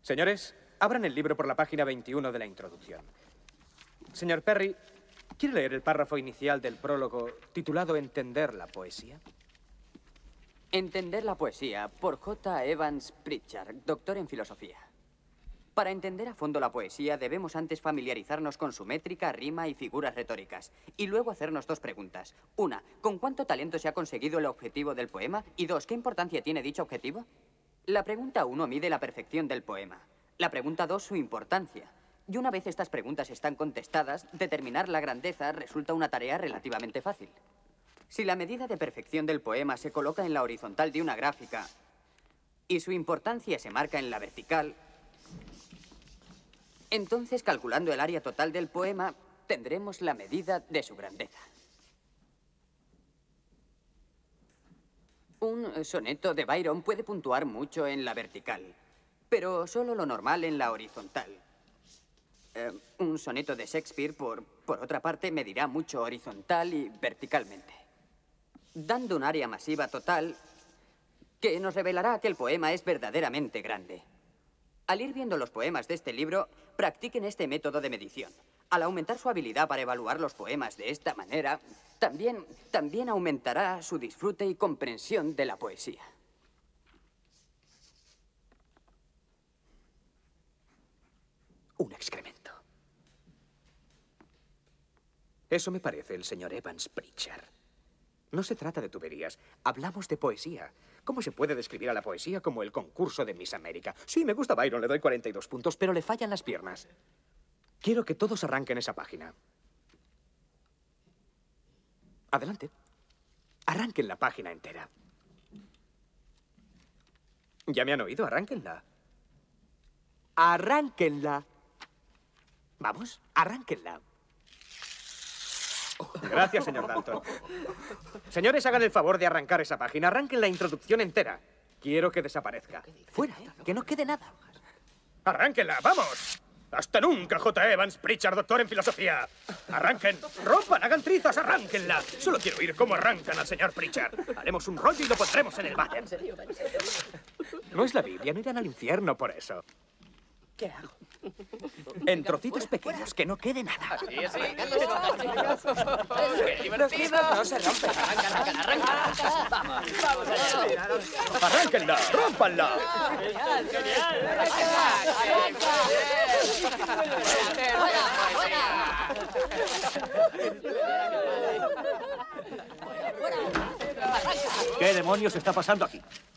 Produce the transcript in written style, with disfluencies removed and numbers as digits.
Señores, abran el libro por la página 21 de la introducción. Señor Perry, ¿quiere leer el párrafo inicial del prólogo titulado Entender la poesía? Entender la poesía, por J. Evans Pritchard, doctor en filosofía. Para entender a fondo la poesía, debemos antes familiarizarnos con su métrica, rima y figuras retóricas. Y luego hacernos dos preguntas. Una, ¿con cuánto talento se ha conseguido el objetivo del poema? Y dos, ¿qué importancia tiene dicho objetivo? La pregunta 1 mide la perfección del poema. La pregunta 2, su importancia. Y una vez estas preguntas están contestadas, determinar la grandeza resulta una tarea relativamente fácil. Si la medida de perfección del poema se coloca en la horizontal de una gráfica y su importancia se marca en la vertical, entonces, calculando el área total del poema, tendremos la medida de su grandeza. Un soneto de Byron puede puntuar mucho en la vertical, pero solo lo normal en la horizontal. Un soneto de Shakespeare, por otra parte, medirá mucho horizontal y verticalmente, dando un área masiva total que nos revelará que el poema es verdaderamente grande. Al ir viendo los poemas de este libro, practiquen este método de medición. Al aumentar su habilidad para evaluar los poemas de esta manera, también aumentará su disfrute y comprensión de la poesía. Un excremento. Eso me parece el señor Evans Pritchard. No se trata de tuberías, hablamos de poesía. ¿Cómo se puede describir a la poesía como el concurso de Miss América? Sí, me gusta Byron, le doy 42 puntos, pero le fallan las piernas. Quiero que todos arranquen esa página. Adelante. Arranquen la página entera. ¿Ya me han oído? Arránquenla. Arránquenla. Vamos, arránquenla. Gracias, señor Dalton. Señores, hagan el favor de arrancar esa página. Arranquen la introducción entera. Quiero que desaparezca. Fuera, que no quede nada. ¡Arránquenla, vamos! ¡Hasta nunca, J. Evans Pritchard, doctor en filosofía! ¡Arranquen! ¡Rompan! ¡Hagan trizas! ¡Arránquenla! Solo quiero oír cómo arrancan al señor Pritchard. Haremos un rollo y lo pondremos en el váter. No es la Biblia, no irán al infierno por eso. ¿Qué hago? En trocitos pequeños, que no quede nada. Sí. Los libros no se rompen. Arranca. Vamos allá. ¡Arránquenla! ¡Rómpanla! ¿Qué demonios está pasando aquí?